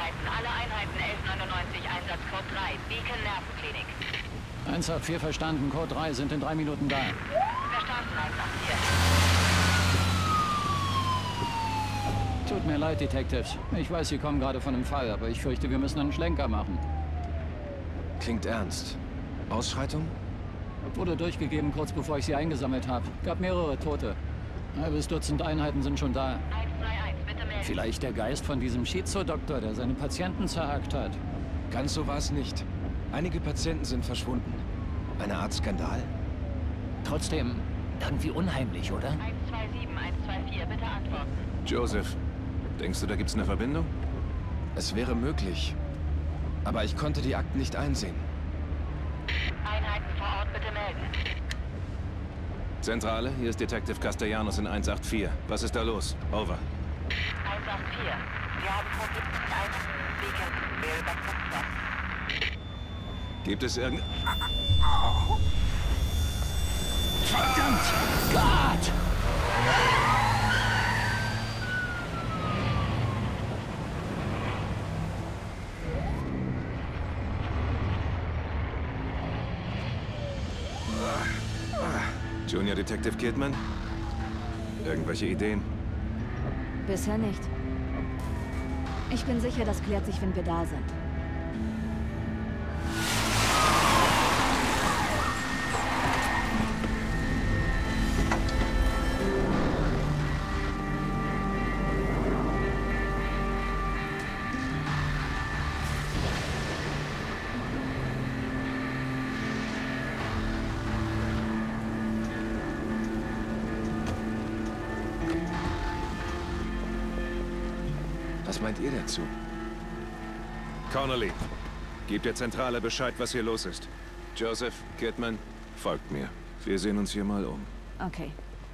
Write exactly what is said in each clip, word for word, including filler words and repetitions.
Einheiten, alle Einheiten elf neunundneunzig, Einsatzcode drei, Beacon Nervenklinik. eins acht vier verstanden, Code drei sind in drei Minuten da. Verstanden, eins acht vier. Tut mir leid, Detectives. Ich weiß, Sie kommen gerade von einem Fall, aber ich fürchte, wir müssen einen Schlenker machen. Klingt ernst. Ausschreitung? Wurde durchgegeben, kurz bevor ich sie eingesammelt habe. Gab mehrere Tote. Ein halbes Dutzend Einheiten sind schon da. eins drei eins, bitte melden. Vielleicht der Geist von diesem Schizo-Doktor, der seine Patienten zerhackt hat. Ganz so war es nicht. Einige Patienten sind verschwunden. Eine Art Skandal? Trotzdem irgendwie unheimlich, oder? eins zwei sieben, eins zwei vier, bitte antworten. Joseph, denkst du, da gibt's eine Verbindung? Es wäre möglich. Aber ich konnte die Akten nicht einsehen. Einheiten vor Ort, bitte melden. Zentrale, hier ist Detective Castellanos in eins acht vier. Was ist da los? Over. eins acht vier. Wir haben Probleme mit Einheiten Beacon. Wir überprüfen das. Gibt es irgend... Verdammt! Gott! Junior Detective Kidman? Irgendwelche Ideen? Bisher nicht. Ich bin sicher, das klärt sich, wenn wir da sind. Was meint ihr dazu? Connolly, gib der Zentrale Bescheid, was hier los ist. Joseph, Kidman, folgt mir. Wir sehen uns hier mal um. Okay.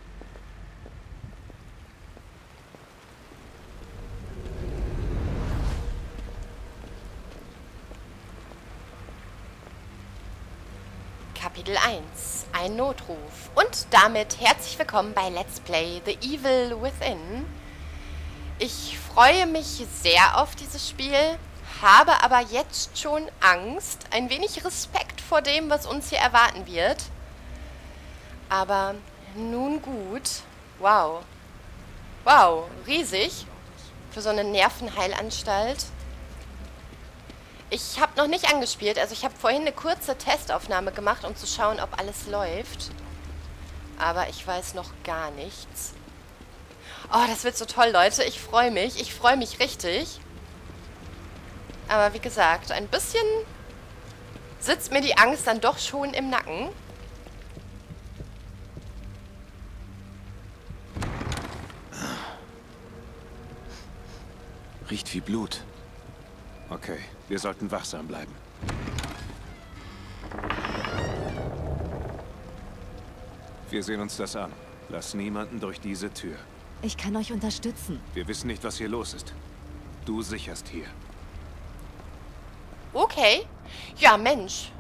Kapitel eins. Ein Notruf. Und damit herzlich willkommen bei Let's Play The Evil Within. Ich freue mich sehr auf dieses Spiel, habe aber jetzt schon Angst, ein wenig Respekt vor dem, was uns hier erwarten wird. Aber nun gut. Wow. Wow, riesig. Für so eine Nervenheilanstalt. Ich habe noch nicht angespielt, also ich habe vorhin eine kurze Testaufnahme gemacht, um zu schauen, ob alles läuft. Aber ich weiß noch gar nichts. Oh, das wird so toll, Leute. Ich freue mich. Ich freue mich richtig. Aber wie gesagt, ein bisschen sitzt mir die Angst dann doch schon im Nacken. Riecht wie Blut. Okay, wir sollten wachsam bleiben. Wir sehen uns das an. Lass niemanden durch diese Tür. Ich kann euch unterstützen. Wir wissen nicht, was hier los ist. Du sicherst hier. Okay. Ja, Mensch.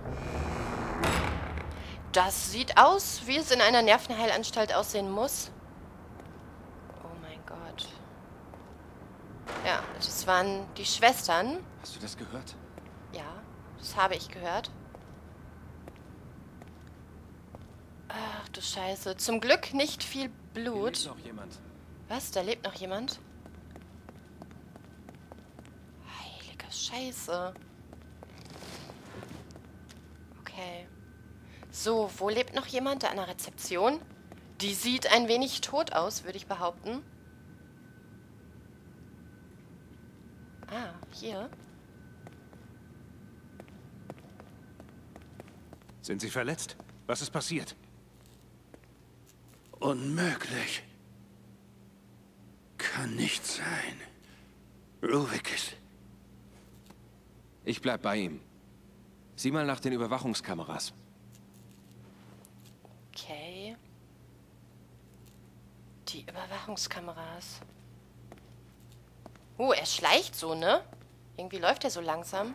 Das sieht aus, wie es in einer Nervenheilanstalt aussehen muss. Oh mein Gott. Ja, das waren die Schwestern. Hast du das gehört? Ja, das habe ich gehört. Ach du Scheiße. Zum Glück nicht viel Hier Blut. lebt noch jemand. Was? Da lebt noch jemand? Heilige Scheiße. Okay. So, wo lebt noch jemand? Da an der Rezeption? Die sieht ein wenig tot aus, würde ich behaupten. Ah, hier. Sind Sie verletzt? Was ist passiert? Unmöglich. Kann nicht sein. Ruvik ist... Ich bleib bei ihm. Sieh mal nach den Überwachungskameras. Okay. Die Überwachungskameras. Oh, er schleicht so, ne? Irgendwie läuft er so langsam.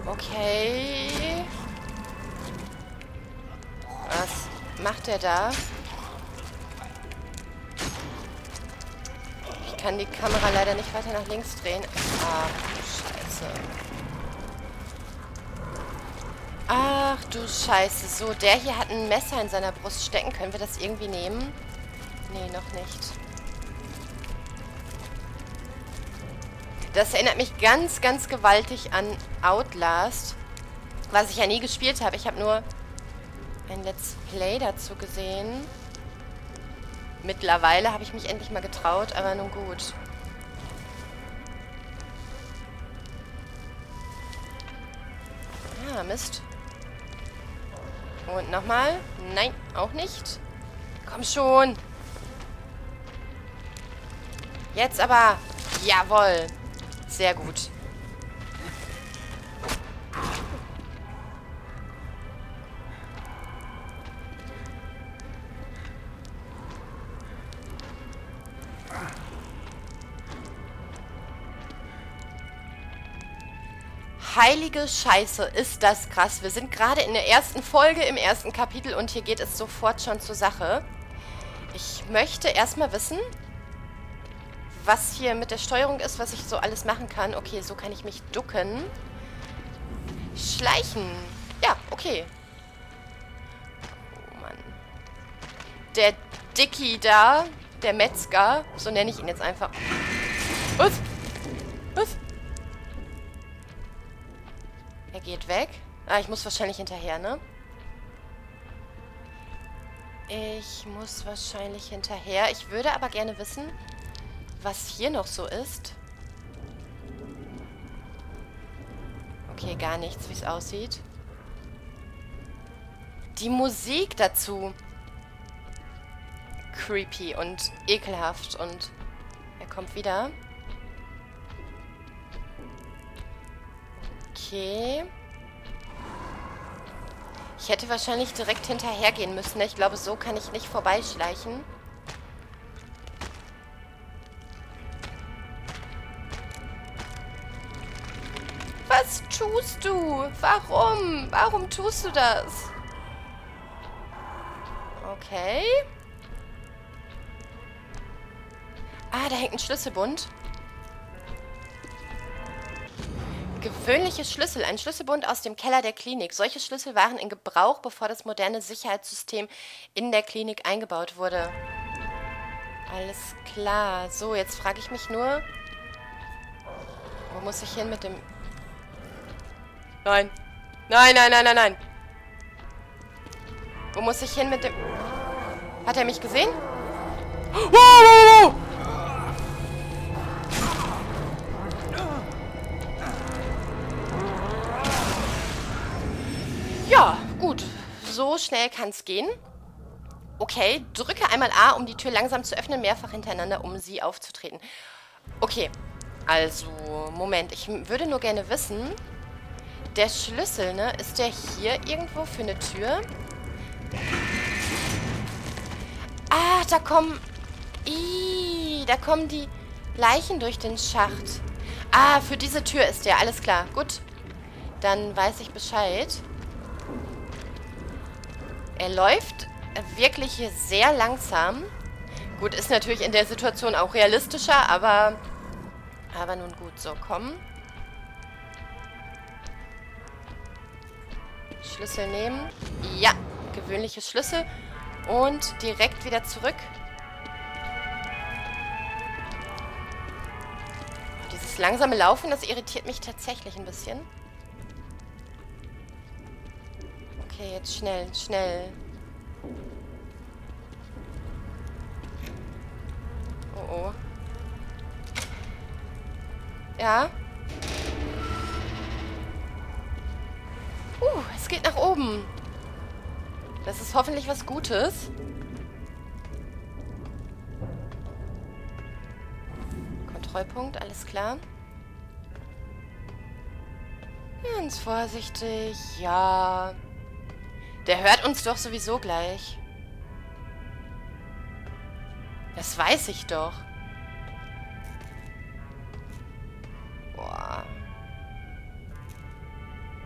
Okay. Was macht der da? Ich kann die Kamera leider nicht weiter nach links drehen. Ach, du Scheiße. Ach, du Scheiße. So, der hier hat ein Messer in seiner Brust stecken. Können wir das irgendwie nehmen? Nee, noch nicht. Das erinnert mich ganz, ganz gewaltig an Outlast, was ich ja nie gespielt habe. Ich habe nur ein Let's Play dazu gesehen. Mittlerweile habe ich mich endlich mal getraut, aber nun gut. Ah, Mist. Und nochmal. Nein, auch nicht. Komm schon. Jetzt aber. Jawohl. Sehr gut. Heilige Scheiße, ist das krass. Wir sind gerade in der ersten Folge, im ersten Kapitel und hier geht es sofort schon zur Sache. Ich möchte erstmal wissen, was hier mit der Steuerung ist, was ich so alles machen kann. Okay, so kann ich mich ducken. Schleichen. Ja, okay. Oh Mann. Der Dicky da, der Metzger, so nenne ich ihn jetzt einfach. Was? Was? Er geht weg. Ah, ich muss wahrscheinlich hinterher, ne? Ich muss wahrscheinlich hinterher. Ich würde aber gerne wissen, was hier noch so ist. Okay, gar nichts, wie es aussieht. Die Musik dazu. Creepy und ekelhaft. Und er kommt wieder. Okay. Ich hätte wahrscheinlich direkt hinterhergehen müssen. Ich glaube, so kann ich nicht vorbeischleichen. Was tust du? Warum? Warum tust du das? Okay. Ah, da hängt ein Schlüsselbund. Gewöhnliche Schlüssel. Ein Schlüsselbund aus dem Keller der Klinik. Solche Schlüssel waren in Gebrauch, bevor das moderne Sicherheitssystem in der Klinik eingebaut wurde. Alles klar. So, jetzt frage ich mich nur, wo muss ich hin mit dem... Nein. Nein, nein, nein, nein, nein. Wo muss ich hin mit dem... Hat er mich gesehen? Wow, wow, wow. Ja, gut. So schnell kann es gehen. Okay, drücke einmal A, um die Tür langsam zu öffnen, mehrfach hintereinander, um sie aufzutreten. Okay, also, Moment. Ich würde nur gerne wissen... Der Schlüssel, ne? Ist der hier irgendwo für eine Tür? Ah, da kommen... Ih, da kommen die Leichen durch den Schacht. Ah, für diese Tür ist der. Alles klar. Gut. Dann weiß ich Bescheid. Er läuft wirklich sehr langsam. Gut, ist natürlich in der Situation auch realistischer, aber... Aber nun gut. So, komm. Schlüssel nehmen. Ja, gewöhnliche Schlüssel. Und direkt wieder zurück. Dieses langsame Laufen, das irritiert mich tatsächlich ein bisschen. Okay, jetzt schnell, schnell. Oh, oh. Ja. Uh, es geht nach oben. Das ist hoffentlich was Gutes. Kontrollpunkt, alles klar. Ganz vorsichtig, ja. Der hört uns doch sowieso gleich. Das weiß ich doch. Boah.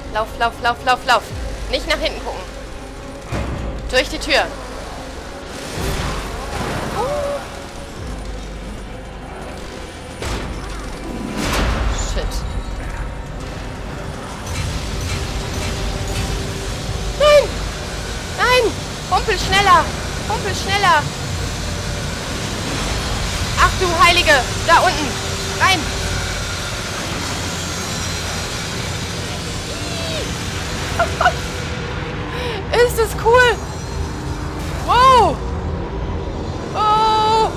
Lauf, lauf, lauf, lauf, lauf. Nicht nach hinten gucken. Durch die Tür. Uh. Shit. Nein! Nein! Humpel schneller! Humpel schneller! Ach du Heilige! Da unten! Rein! Ist das cool! Wow! Oh!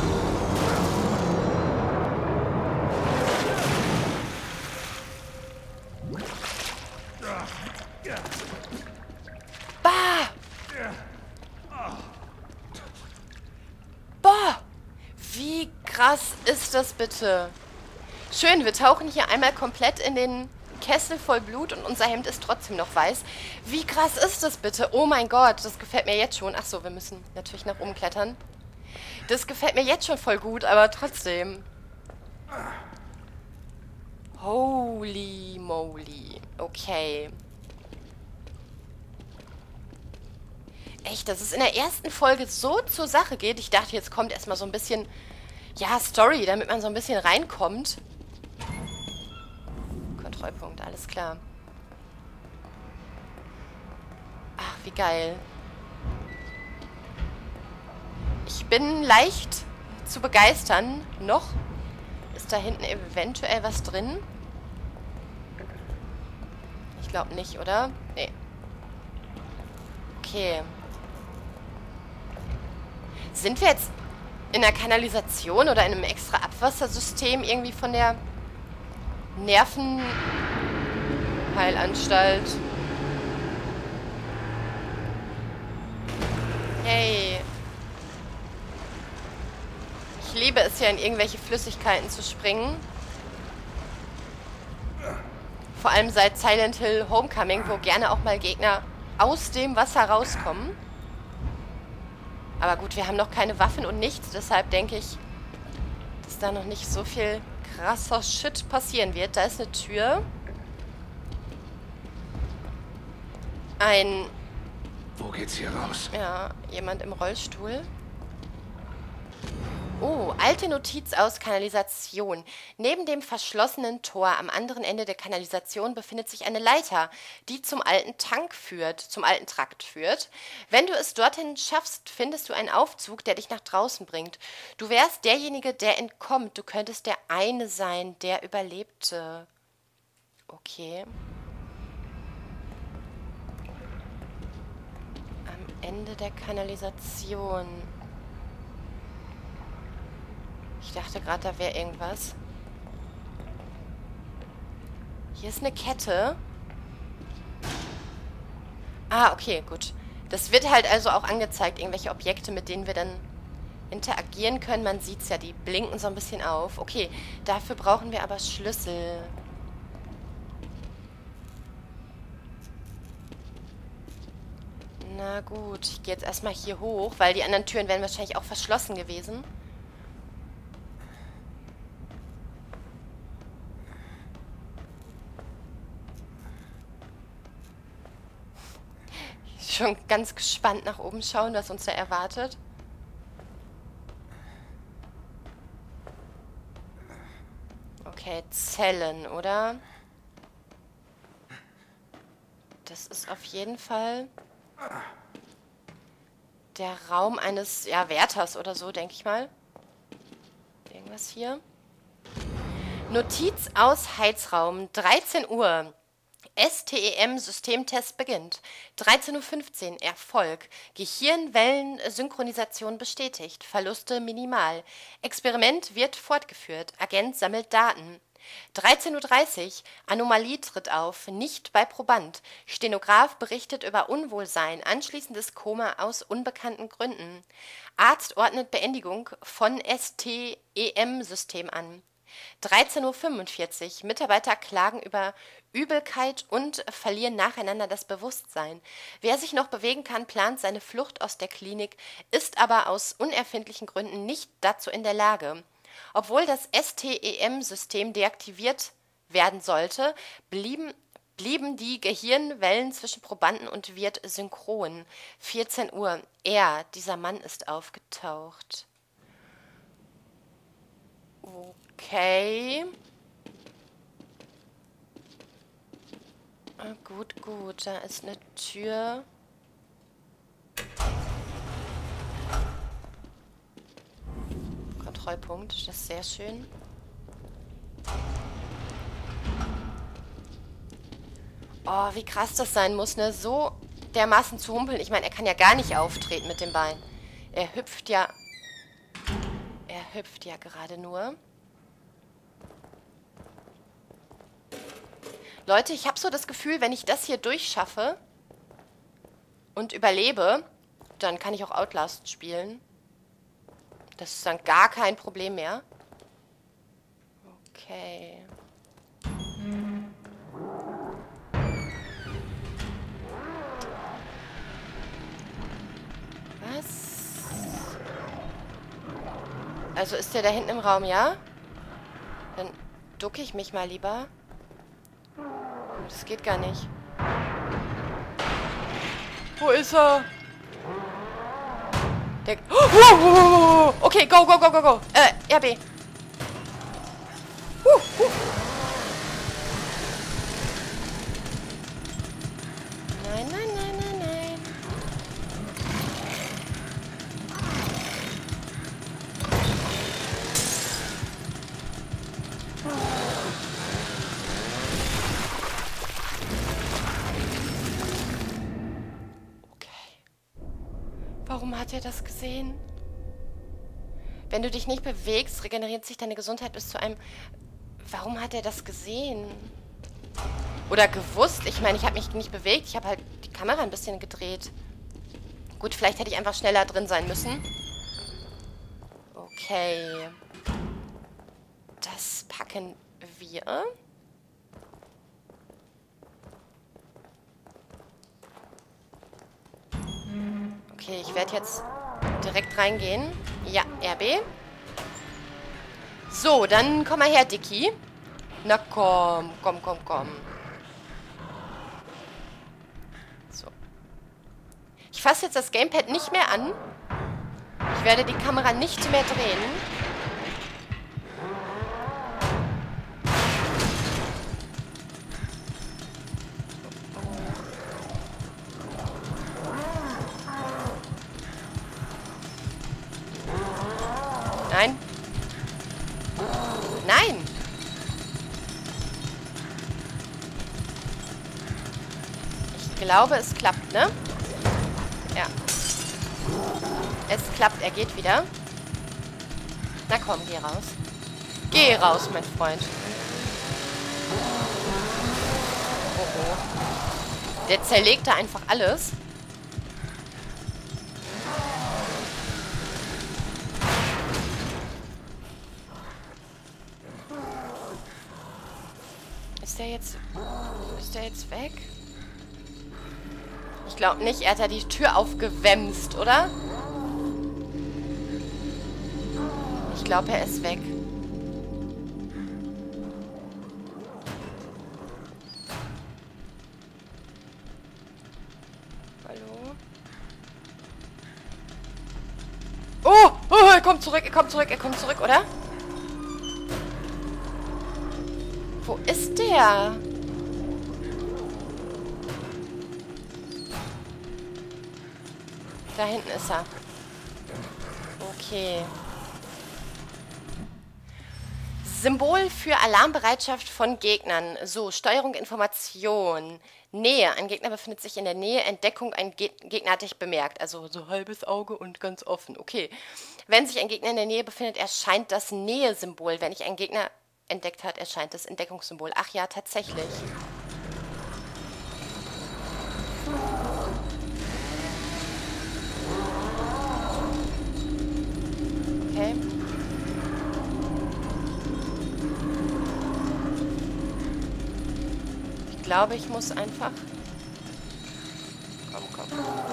Bah! Boah! Wie krass ist das bitte? Schön, wir tauchen hier einmal komplett in den Kessel voll Blut und unser Hemd ist trotzdem noch weiß. Wie krass ist das bitte? Oh mein Gott, das gefällt mir jetzt schon. Achso, wir müssen natürlich nach oben klettern. Das gefällt mir jetzt schon voll gut, aber trotzdem. Holy moly. Okay. Echt, dass es in der ersten Folge so zur Sache geht. Ich dachte, jetzt kommt erstmal so ein bisschen, ja, Story, damit man so ein bisschen reinkommt. Kontrollpunkt, alles klar. Ach, wie geil. Ich bin leicht zu begeistern. Noch? Ist da hinten eventuell was drin? Ich glaube nicht, oder? Nee. Okay. Sind wir jetzt in der Kanalisation oder in einem extra Abwassersystem irgendwie von der Nervenheilanstalt? Yay. Ich liebe es ja, in irgendwelche Flüssigkeiten zu springen. Vor allem seit Silent Hill Homecoming, wo gerne auch mal Gegner aus dem Wasser rauskommen. Aber gut, wir haben noch keine Waffen und nichts, deshalb denke ich, dass da noch nicht so viel krasser Shit passieren wird. Da ist eine Tür. Ein... Wo geht's hier raus? Ja, jemand im Rollstuhl. Oh, alte Notiz aus Kanalisation. Neben dem verschlossenen Tor am anderen Ende der Kanalisation befindet sich eine Leiter, die zum alten Tank führt, zum alten Trakt führt. Wenn du es dorthin schaffst, findest du einen Aufzug, der dich nach draußen bringt. Du wärst derjenige, der entkommt. Du könntest der eine sein, der überlebte. Okay. Am Ende der Kanalisation. Ich dachte gerade, da wäre irgendwas. Hier ist eine Kette. Ah, okay, gut. Das wird halt also auch angezeigt, irgendwelche Objekte, mit denen wir dann interagieren können. Man sieht es ja, die blinken so ein bisschen auf. Okay, dafür brauchen wir aber Schlüssel. Na gut, ich gehe jetzt erstmal hier hoch, weil die anderen Türen wären wahrscheinlich auch verschlossen gewesen. Schon ganz gespannt nach oben schauen, was uns da erwartet. Okay, Zellen, oder? Das ist auf jeden Fall der Raum eines, ja, Wärters oder so, denke ich mal. Irgendwas hier. Notiz aus Heizraum, dreizehn Uhr. S T E M-Systemtest beginnt. dreizehn Uhr fünfzehn, Erfolg. Gehirnwellen-Synchronisation bestätigt. Verluste minimal. Experiment wird fortgeführt. Agent sammelt Daten. dreizehn Uhr dreißig, Anomalie tritt auf. Nicht bei Proband. Stenograf berichtet über Unwohlsein. Anschließendes Koma aus unbekannten Gründen. Arzt ordnet Beendigung von S T E M-System an. dreizehn Uhr fünfundvierzig, Mitarbeiter klagen über Übelkeit und verlieren nacheinander das Bewusstsein. Wer sich noch bewegen kann, plant seine Flucht aus der Klinik, ist aber aus unerfindlichen Gründen nicht dazu in der Lage. Obwohl das S T E M-System deaktiviert werden sollte, blieben, blieben die Gehirnwellen zwischen Probanden und Wirt synchron. vierzehn Uhr. Er, dieser Mann, ist aufgetaucht. Okay. Ah, gut, gut. Da ist eine Tür. Kontrollpunkt. Das ist sehr schön. Oh, wie krass das sein muss, ne? So dermaßen zu humpeln. Ich meine, er kann ja gar nicht auftreten mit dem Bein. Er hüpft ja... Er hüpft ja gerade nur. Leute, ich habe so das Gefühl, wenn ich das hier durchschaffe und überlebe, dann kann ich auch Outlast spielen. Das ist dann gar kein Problem mehr. Okay. Was? Also ist der da hinten im Raum, ja? Dann ducke ich mich mal lieber. Das geht gar nicht. Wo ist er? Der... Oh, oh, oh, oh. Okay, go, go, go, go, go. Äh, R B. Uh, uh. Nein, nein, nein, nein, nein. Warum hat er das gesehen? Wenn du dich nicht bewegst, regeneriert sich deine Gesundheit bis zu einem... Warum hat er das gesehen? Oder gewusst? Ich meine, ich habe mich nicht bewegt. Ich habe halt die Kamera ein bisschen gedreht. Gut, vielleicht hätte ich einfach schneller drin sein müssen. Okay. Das packen wir. Okay, ich werde jetzt direkt reingehen. Ja, R B. So, dann komm mal her, Dicky. Na komm, komm, komm, komm. So. Ich fasse jetzt das Gamepad nicht mehr an. Ich werde die Kamera nicht mehr drehen. Nein. Nein. Ich glaube, es klappt, ne? Ja. Es klappt, er geht wieder. Na komm, geh raus. Geh raus, mein Freund. Oh oh. Der zerlegt da einfach alles. Ist der jetzt... Ist der jetzt weg? Ich glaube nicht. Er hat ja die Tür aufgewämst, oder? Ich glaube, er ist weg. Hallo? Oh! Oh, er kommt zurück, er kommt zurück, er kommt zurück, oder? Wo ist der? Da hinten ist er. Okay. Symbol für Alarmbereitschaft von Gegnern. So, Steuerung, Information. Nähe. Ein Gegner befindet sich in der Nähe. Entdeckung, ein Ge Gegner hat dich bemerkt. Also so halbes Auge und ganz offen. Okay. Wenn sich ein Gegner in der Nähe befindet, erscheint das Nähe-Symbol. Wenn ich einen Gegner entdeckt hat, erscheint das Entdeckungssymbol. Ach ja, tatsächlich. Okay. Ich glaube, ich muss einfach... Komm, komm.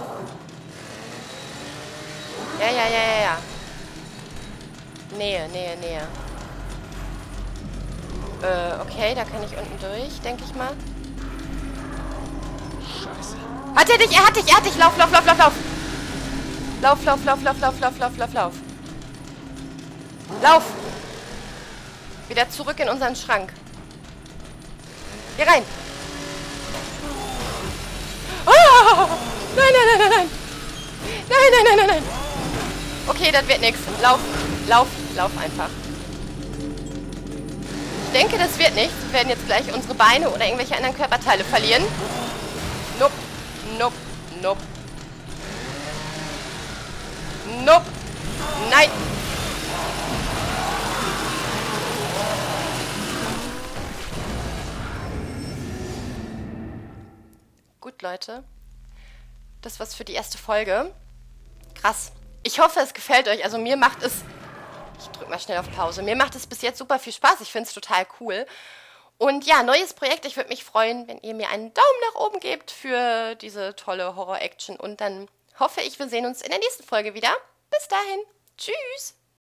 Ja, ja, ja, ja, ja. Nähe, Nähe, Nähe. Äh, okay, da kann ich unten durch, denke ich mal. Scheiße. Hat er dich? Er hat dich, er hat dich. Lauf, lauf, lauf, lauf, lauf. Lauf, lauf, lauf, lauf, lauf, lauf, lauf, lauf, lauf. Lauf. Wieder zurück in unseren Schrank. Hier rein. Oh! Nein, nein, nein, nein, nein. Nein, nein, nein, nein, nein. Okay, das wird nichts. Lauf, lauf, lauf einfach. Ich denke, das wird nichts. Wir werden jetzt gleich unsere Beine oder irgendwelche anderen Körperteile verlieren. Nope, nope, nope. Nope. Nein. Gut, Leute. Das war's für die erste Folge. Krass. Ich hoffe, es gefällt euch. Also mir macht es... Ich drück mal schnell auf Pause. Mir macht es bis jetzt super viel Spaß. Ich finde es total cool. Und ja, neues Projekt. Ich würde mich freuen, wenn ihr mir einen Daumen nach oben gebt für diese tolle Horror-Action. Und dann hoffe ich, wir sehen uns in der nächsten Folge wieder. Bis dahin. Tschüss.